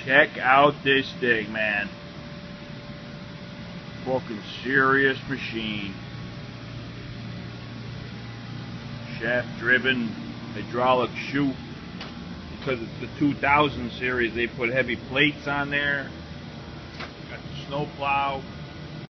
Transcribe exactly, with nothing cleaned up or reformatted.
Check out this thing, man. Fucking serious machine. Shaft-driven hydraulic chute. Because it's the two thousand series, they put heavy plates on there. Got the snowplow.